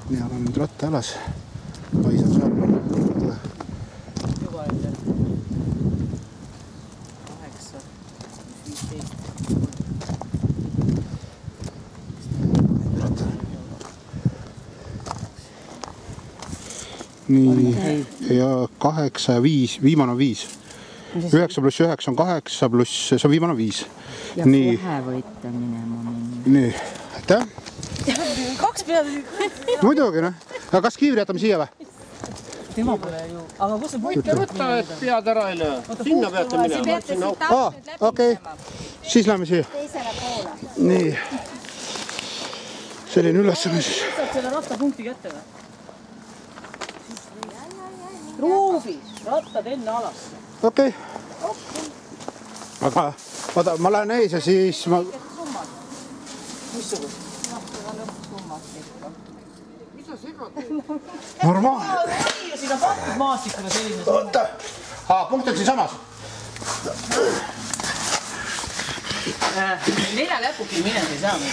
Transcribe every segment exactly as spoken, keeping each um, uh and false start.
Nii oleme nüüd ratta alas. Pais on seal palju. Juba enda. Kaheksa, viisteist. Nii, ja kaheksa ja viis, viimane on viis. Üheksa pluss üheksa on kaheksa pluss, see on viimane on viis. Ja kohe võita minema minna. Nii, aitäh. Kaks pead. Muidugi, noh. Aga kas kiivri jätame siia või? Tema pole ju. Aga kus see võite võtta, et pead ära ei löö. Sinna peate minema. Aa, okei. Siis läheme siia. Teisele poole. Nii. Selline ülesanne siis. saad selle rattapunkti kätte või? Ruubi, rattad enne alasse. Okei. Aga vaata, ma lähen ees ja siis ma... Missugust? Normaalne. Ja siin on pandud maastikule selline. Oota. Aa, punkt on siin samas. Nelja läpukil minema ei saa.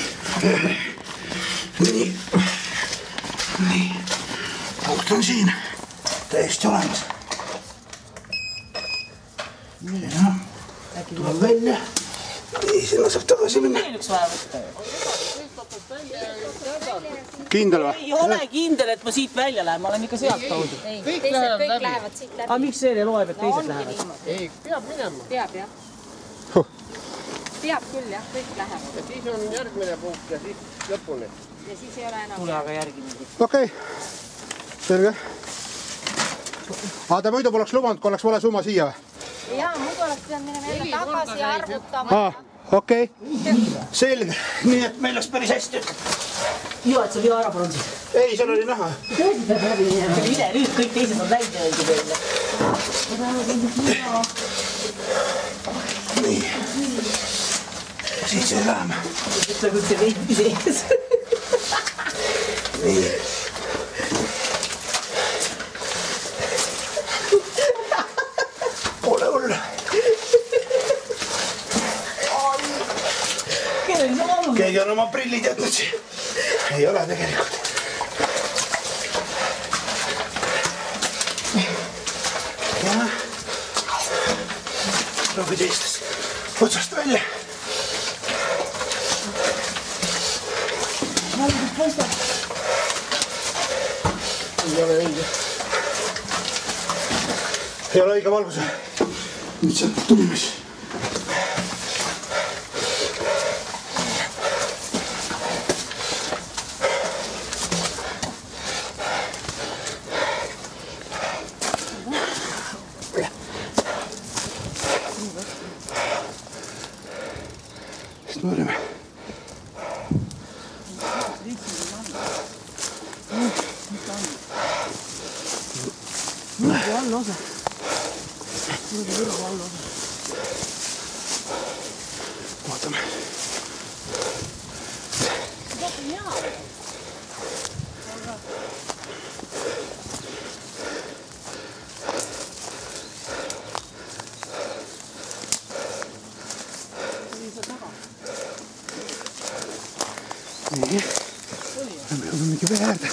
Nii. Nii. Punkt on siin. Täiesti olemas. Nii, noh. Tuleb välja. Nii, sinna saab tagasi minna. Veel üks vaja võtta. Kindel või? Ei ole kindel, et ma siit välja lähen. Ma olen ikka sealt kaudu. Ei, teised kõik lähevad siit läbi. Aga miks see loeb, et teised lähevad? Ei, peab minema. Peab, jah. Peab küll, jah. Kõik lähevad. Ja siis on järgmine punkt ja siis lõpuni. Ja siis ei ole enam. Tule aga järgi mingi. Okei. Selge. Aga te muidu poleks lubanud, kui oleks vale summa siia või? Jaa, muidu oleks pidanud minema jälle tagasi ja arvutama. Aa, okei. Selge. Nii, et meil läks päris hästi. Joo, et sa via ära palun siis. Ei, seal oli näha. Tõesti peab läbi minema. Mine nüüd, kõik teised on välja õiged välja. Nii. Siis ei läheme. Ütle, kui see veidi sees. Nii. Pole hull. Keegi on oma prillid jätnud siia. Ei ole tegelikult. Ja. Proovi teistes otsast välja. Ei ole õige. Ei ole õige valgus. Nüüd sealt tulime siis. Siis nuorime. Nurgu all osa. Nurgu all osa. Vaatame. Nii. Me oleme mingi vee äärde.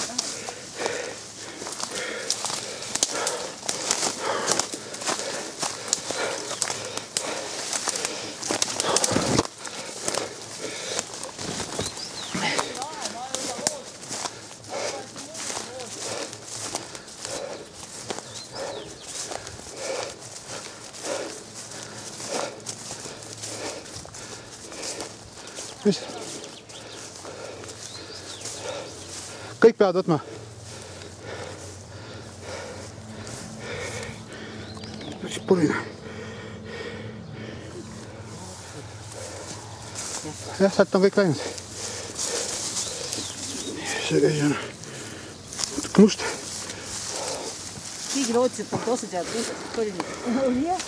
Mis? Kõik peavad võtma. Päris purina. Jah, sealt on kõik läinud. See käis on natuke must. Keegi lootsi, et on tosse tead, kus oli nüüd. Oli jah?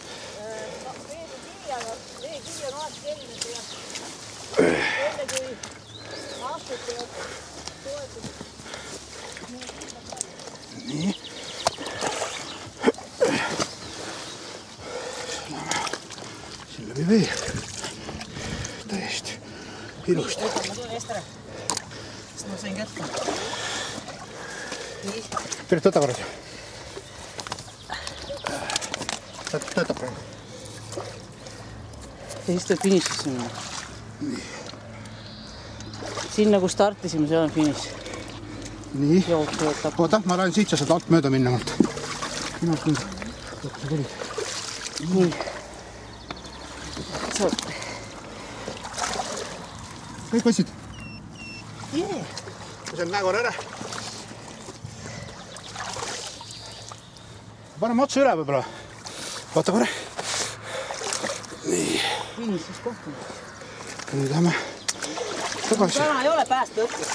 Veekirja on alati eelmine ja enne kui nii. siin läbi vee. täiesti ilusti. ma tulen eest ära. Sest ma sain kätte. Nii. Piret, võta korras. Töötab praegu. Ja siis tuleb finišisse minna. Siin nagu startisime, see on finiš. nii. Jooksu võtab. oota, ma lähen siit, sa saad alt mööda minna mult. minu arust nüüd. nii. Saad. kõik võtsid? Jee. ma sain näe korra ära. paneme otsa üle võib-olla. vaata korra. nii. Finišis kohtume. nüüd lähme tagasi. Täna ei ole päästa õppust.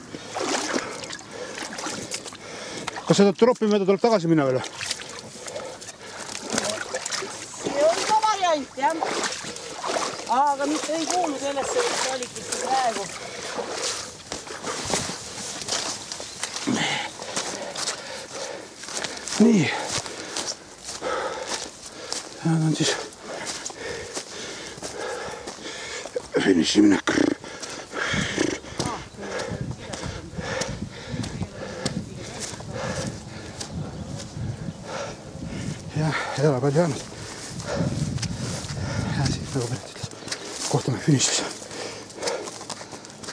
kas seda tropi mööda tuleb tagasi minna veel? See on ka variant, jah. Aga mitte ei kuulu sellesse valikisse praegu. nii. ja on siis finiši minek. jah, ei ole palju jäänud. ja siis nagu Piret ütles, kohtume finišis.